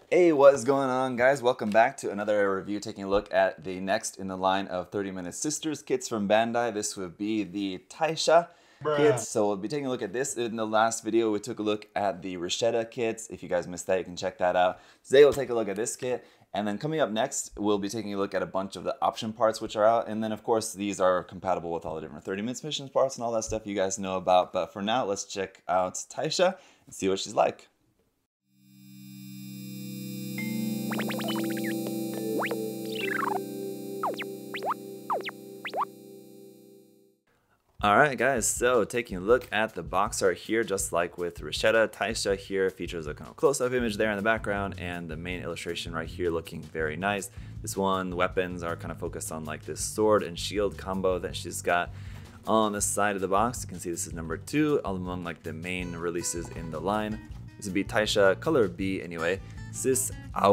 Hey, what is going on, guys? Welcome back to another review taking a look at the next in the line of 30 Minute Sisters kits from Bandai. This would be the Taisha kits. So we'll be taking a look at this. In the last video, we took a look at the Rasheda kits. If you guys missed that, you can check that out. Today, we'll take a look at this kit. And then coming up next, we'll be taking a look at a bunch of the option parts which are out. And then, of course, these are compatible with all the different 30 Minutes missions parts and all that stuff you guys know about. But for now, let's check out Taisha and see what she's like. Alright guys, so taking a look at the box art here, just like with Rasheda, Taisha here features a kind of close-up image there in the background and the main illustration right here looking very nice. This one, the weapons are kind of focused on like this sword and shield combo that she's got on the side of the box. You can see this is number 2 among like the main releases in the line. This would be Taisha color B anyway. Sis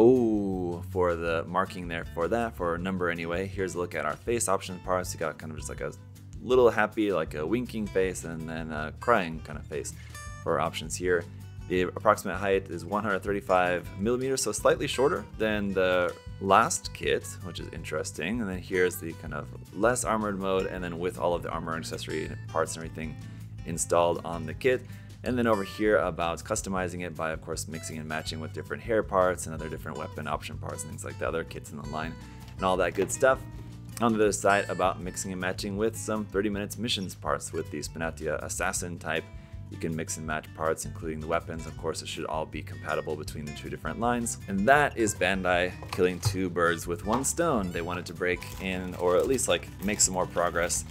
Au for the marking there for that, for number anyway. Here's a look at our face option parts. You got kind of just like a little happy, like a winking face, and then a crying kind of face for our options here. The approximate height is 135 millimeters, so slightly shorter than the last kit, which is interesting. And then here's the kind of less armored mode, and then with all of the armor and accessory parts and everything installed on the kit. And then over here about customizing it by, of course, mixing and matching with different hair parts and other different weapon option parts and things like the other kits in the line and all that good stuff. On the other side about mixing and matching with some 30 Minutes missions parts with the Spinatia Assassin type. You can mix and match parts, including the weapons. Of course, it should all be compatible between the two different lines. And that is Bandai killing two birds with one stone. They wanted to break in, or at least like make some more progress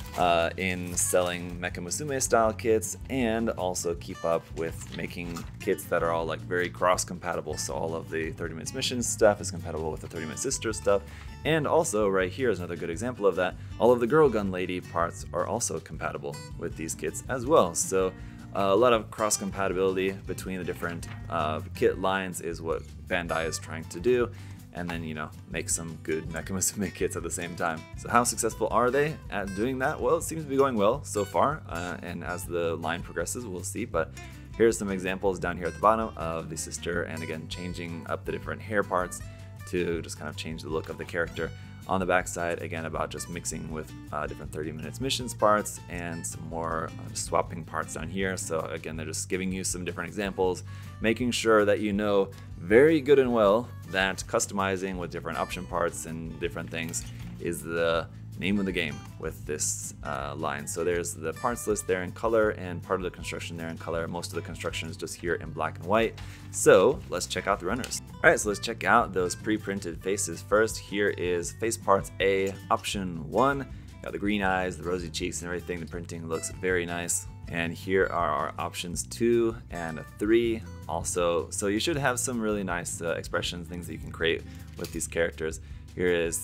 in selling Mecha Musume style kits, and also keep up with making kits that are all like very cross compatible. So all of the 30 Minutes missions stuff is compatible with the 30 Minute Sisters stuff. And also right here is another good example of that. All of the Girl Gun Lady parts are also compatible with these kits as well. So a lot of cross compatibility between the different kit lines is what Bandai is trying to do. And then, you know, make some good Mecha Musume kits at the same time. So how successful are they at doing that? Well, it seems to be going well so far, and as the line progresses, we'll see. But here's some examples down here at the bottom of the sister, and again, changing up the different hair parts to just kind of change the look of the character. On the back side, again, about just mixing with different 30 Minutes missions parts and some more swapping parts down here. So again, they're just giving you some different examples, making sure that you know very good and well that customizing with different option parts and different things is the name of the game with this line. So there's the parts list there in color and part of the construction there in color. Most of the construction is just here in black and white. So let's check out the runners. All right, so let's check out those pre-printed faces first. Here is face parts A, option 1. Got the green eyes, the rosy cheeks and everything. The printing looks very nice. And here are our options 2 and 3 also. So you should have some really nice expressions, things that you can create with these characters. Here is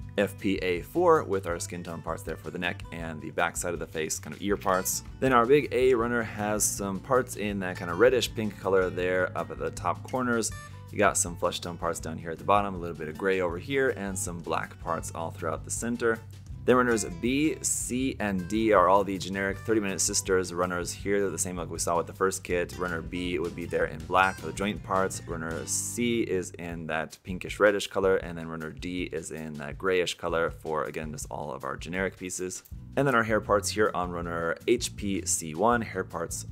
FPA4 with our skin tone parts there for the neck and the back side of the face, kind of ear parts. Then our big A runner has some parts in that kind of reddish pink color there up at the top corners. You got some flesh tone parts down here at the bottom, a little bit of gray over here, and some black parts all throughout the center. Then runners B, C, and D are all the generic 30 Minute Sisters runners here. They're the same like we saw with the first kit. Runner B would be there in black for the joint parts. Runner C is in that pinkish reddish color, and then runner D is in that grayish color for, again, just all of our generic pieces. And then our hair parts here on runner HPC1, hair parts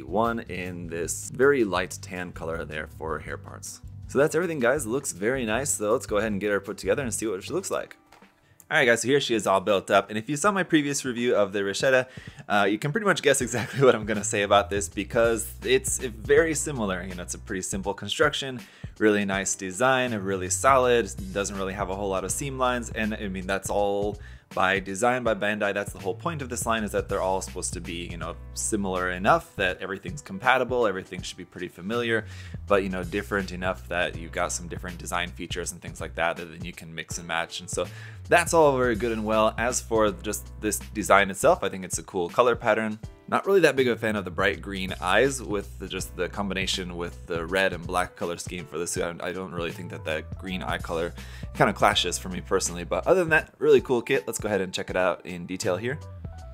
C1 in this very light tan color there for hair parts. So that's everything, guys. It looks very nice. So let's go ahead and get her put together and see what she looks like. Alright guys, so here she is all built up, and if you saw my previous review of the Rasheda, you can pretty much guess exactly what I'm going to say about this because it's very similar. You know, it's a pretty simple construction, really nice design, really solid, doesn't really have a whole lot of seam lines, and I mean that's all by design by Bandai. That's the whole point of this line, is that they're all supposed to be, you know, similar enough that everything's compatible, everything should be pretty familiar, but, you know, different enough that you've got some different design features and things like that that then you can mix and match. And so that's all very good and well. As for just this design itself, I think it's a cool color pattern. Not really that big of a fan of the bright green eyes with just the combination with the red and black color scheme for this suit. I don't really think that that green eye color kind of clashes for me personally, but other than that, really cool kit. Let's go ahead and check it out in detail here.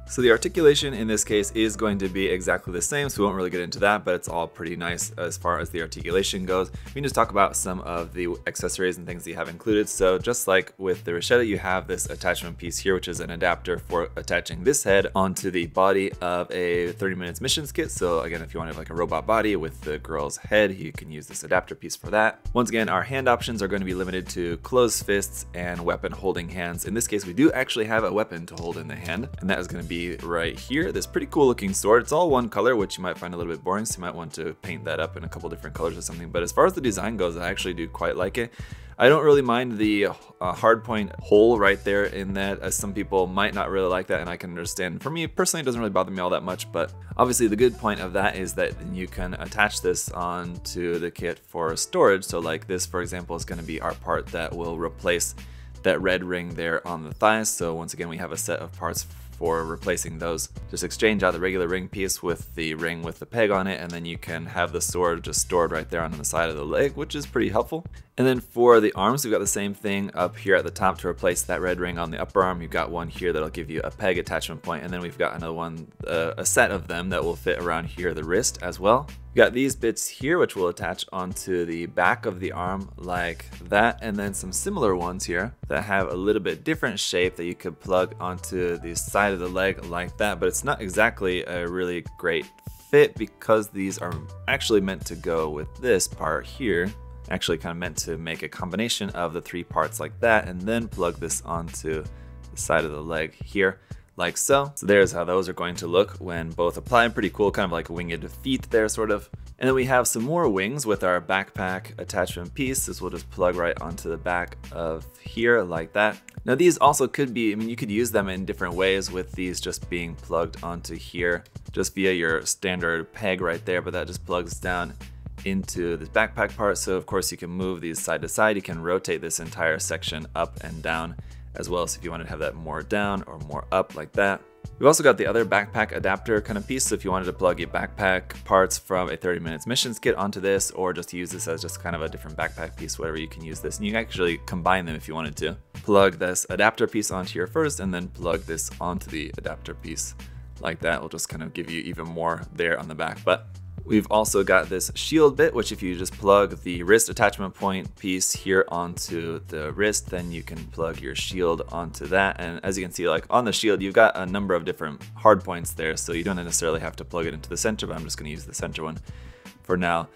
So the articulation in this case is going to be exactly the same, so we won't really get into that, but it's all pretty nice as far as the articulation goes. We can just talk about some of the accessories and things that you have included. So just like with the Rasheda, you have this attachment piece here, which is an adapter for attaching this head onto the body of a 30 Minutes Missions kit. So again, if you want to have like a robot body with the girl's head, you can use this adapter piece for that. Once again, our hand options are going to be limited to closed fists and weapon holding hands. In this case, we do actually have a weapon to hold in the hand, and that is going to be right here. This pretty cool looking sword. It's all one color, which you might find a little bit boring, so you might want to paint that up in a couple different colors or something. But as far as the design goes, I actually do quite like it. I don't really mind the hardpoint hole right there in that, as some people might not really like that, and I can understand. For me personally, it doesn't really bother me all that much, but obviously the good point of that is that you can attach this onto the kit for storage. So like this, for example, is going to be our part that will replace that red ring there on the thighs. So once again, we have a set of parts for replacing those. Just exchange out the regular ring piece with the ring with the peg on it, and then you can have the sword just stored right there on the side of the leg, which is pretty helpful. And then for the arms, we've got the same thing up here at the top to replace that red ring on the upper arm. You've got one here that'll give you a peg attachment point, and then we've got another one, a set of them that will fit around here, the wrist as well. We got these bits here, which will attach onto the back of the arm like that, and then some similar ones here that have a little bit different shape that you could plug onto the side of the leg like that, but it's not exactly a really great fit because these are actually meant to go with this part here. Actually kind of meant to make a combination of the three parts like that, and then plug this onto the side of the leg here, like so. So there's how those are going to look when both applied. Pretty cool, kind of like winged feet there, sort of. And then we have some more wings with our backpack attachment piece. This will just plug right onto the back of here, like that. Now these also could be, I mean, you could use them in different ways with these just being plugged onto here, just via your standard peg right there, but that just plugs down into this backpack part. So of course you can move these side to side. You can rotate this entire section up and down as well. So if you want to have that more down or more up like that. We've also got the other backpack adapter kind of piece. So if you wanted to plug your backpack parts from a 30 Minutes Missions kit onto this, or just use this as just kind of a different backpack piece, whatever, you can use this. And you can actually combine them if you wanted to. Plug this adapter piece onto here first, and then plug this onto the adapter piece like that. Will just kind of give you even more there on the back. But we've also got this shield bit, which if you just plug the wrist attachment point piece here onto the wrist, then you can plug your shield onto that. And as you can see, like on the shield, you've got a number of different hard points there, so you don't necessarily have to plug it into the center, but I'm just going to use the center one for now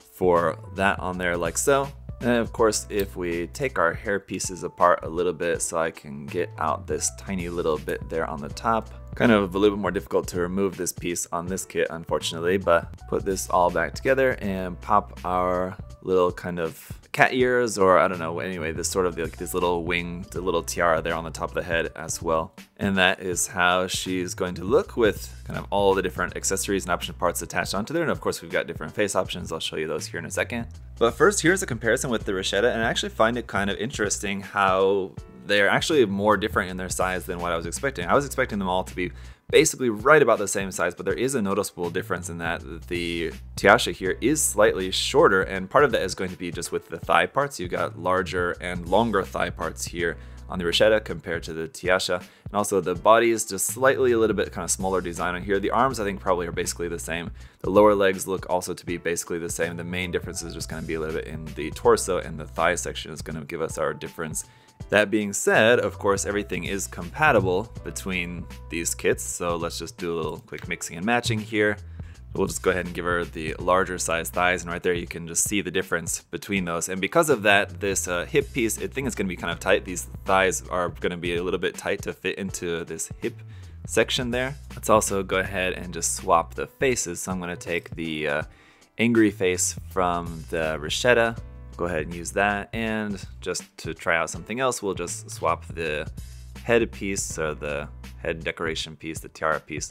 for that on there, like so. And of course, if we take our hair pieces apart a little bit, so I can get out this tiny little bit there on the top. Kind of a little bit more difficult to remove this piece on this kit, unfortunately, but put this all back together and pop our little kind of cat ears, or I don't know, anyway, this sort of like this little wing, the little tiara there on the top of the head as well. And that is how she's going to look with kind of all the different accessories and option parts attached onto there. And of course, we've got different face options. I'll show you those here in a second. But first, here's a comparison with the Rasheda, and I actually find it kind of interesting how they're actually more different in their size than what I was expecting. I was expecting them all to be basically right about the same size, but there is a noticeable difference in that the Tiasha here is slightly shorter, and part of that is going to be just with the thigh parts. You've got larger and longer thigh parts here on the Rasheda compared to the Tiasha, and also the body is just slightly a little bit kind of smaller design on here. The arms I think probably are basically the same. The lower legs look also to be basically the same. The main difference is just going to be a little bit in the torso, and the thigh section is going to give us our difference. That being said, of course, everything is compatible between these kits, so let's just do a little quick mixing and matching here. We'll just go ahead and give her the larger size thighs, and right there you can just see the difference between those. And because of that, this hip piece, I think it's going to be kind of tight. These thighs are going to be a little bit tight to fit into this hip section there. Let's also go ahead and just swap the faces. So I'm going to take the angry face from the Rasheda. Go ahead and use that, and just to try out something else, we'll just swap the head piece, or the head decoration piece, the tiara piece,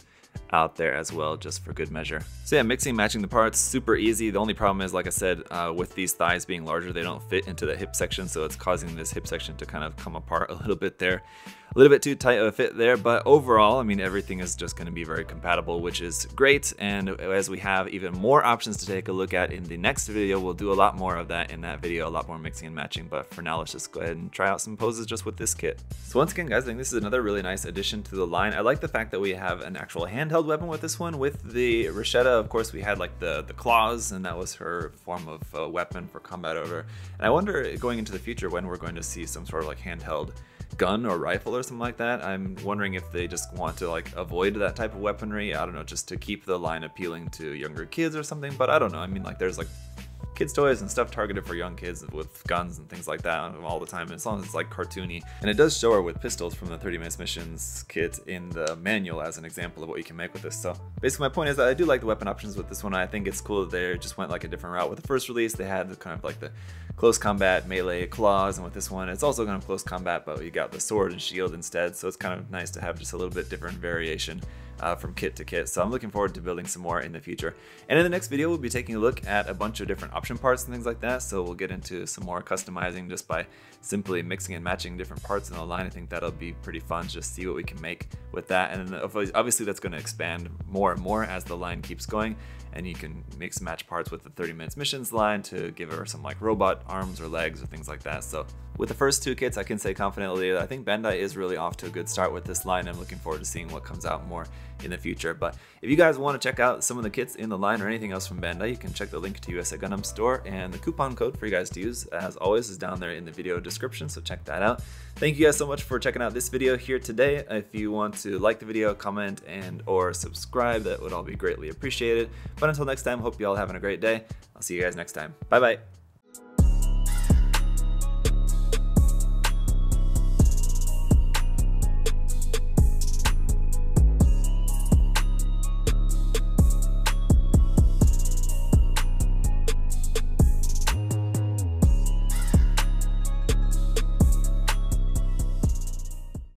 out there as well, just for good measure. So yeah, mixing and matching the parts, super easy. The only problem is, like I said, with these thighs being larger, they don't fit into the hip section, so it's causing this hip section to kind of come apart a little bit there. A little bit too tight of a fit there, but overall, I mean, everything is just going to be very compatible, which is great. And as we have even more options to take a look at in the next video, we'll do a lot more of that in that video, a lot more mixing and matching. But for now, let's just go ahead and try out some poses just with this kit. So once again, guys, I think this is another really nice addition to the line. I like the fact that we have an actual handheld weapon with this one. With the Rasheda, of course, we had like the claws, and that was her form of weapon for combat over. And I wonder, going into the future, when we're going to see some sort of like handheld gun or rifle or something like that. I'm wondering if they just want to like avoid that type of weaponry. I don't know, just to keep the line appealing to younger kids or something, but I don't know. I mean, like, there's like kids toys and stuff targeted for young kids with guns and things like that all the time, as long as it's like cartoony. And it does show her with pistols from the 30 Minutes Missions kit in the manual as an example of what you can make with this. So basically my point is that I do like the weapon options with this one. I think it's cool that they just went like a different route. With the first release, they had the kind of like the close combat melee claws, and with this one it's also kind of close combat, but you got the sword and shield instead, so it's kind of nice to have just a little bit different variation from kit to kit. So I'm looking forward to building some more in the future. And in the next video, we'll be taking a look at a bunch of different option parts and things like that. So we'll get into some more customizing just by simply mixing and matching different parts in the line. I think that'll be pretty fun, just see what we can make with that. And then obviously that's going to expand more and more as the line keeps going. And you can mix and match parts with the 30 Minutes Missions line to give her some like robot arms or legs or things like that. So with the first two kits, I can say confidently that I think Bandai is really off to a good start with this line. I'm looking forward to seeing what comes out more in the future. But if you guys want to check out some of the kits in the line or anything else from Bandai, you can check the link to USA Gundam store, and the coupon code for you guys to use, as always, is down there in the video description, so check that out. Thank you guys so much for checking out this video here today. If you want to like the video, comment, and or subscribe, that would all be greatly appreciated. But until next time, hope you all having a great day. I'll see you guys next time. Bye bye.